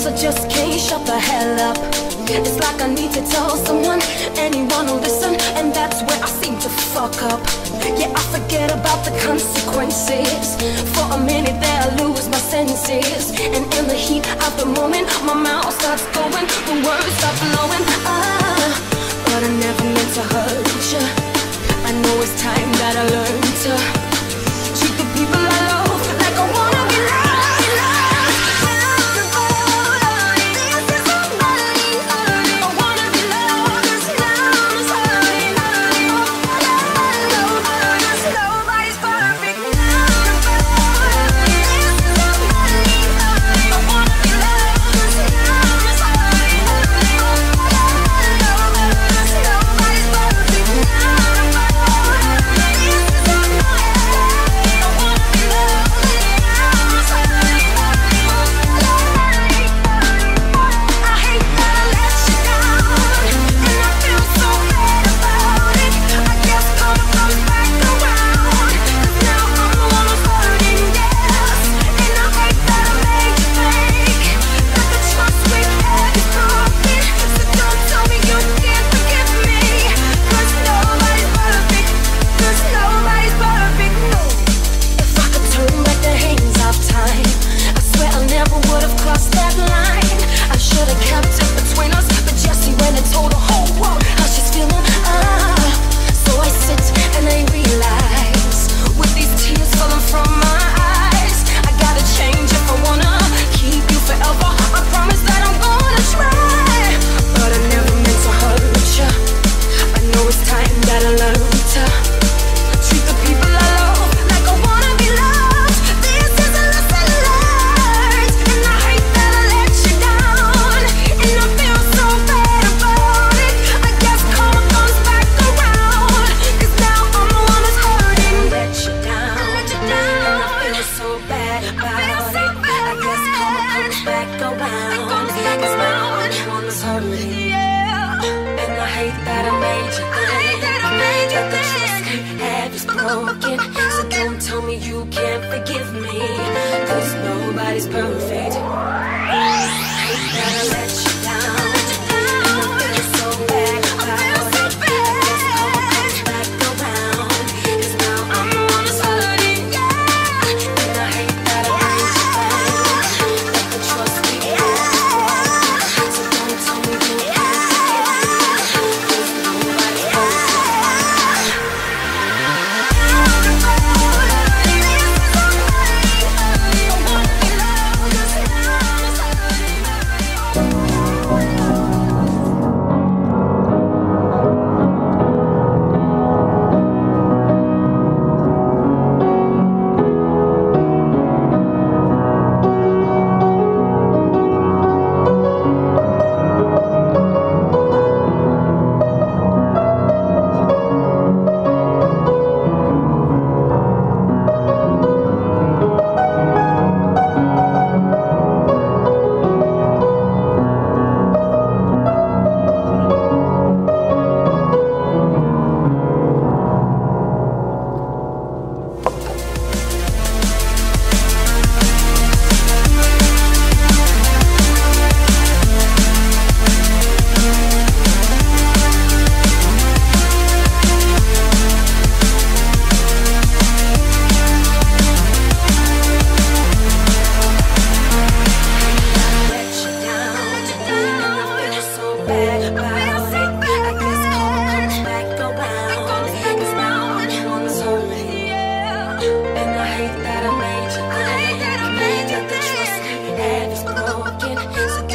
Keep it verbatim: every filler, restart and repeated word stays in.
cause I just can't shut the hell up. It's like I need to tell someone, anyone will listen, and that's where I seem to fuck up. Yeah, I forget about the consequences. For a minute there I lose my senses, and in the heat of the moment my mouth starts going, the words start flowing. Ah, but I never meant to hurt you. I know it's time that I learn to treat the people I love like I wanna be loved. So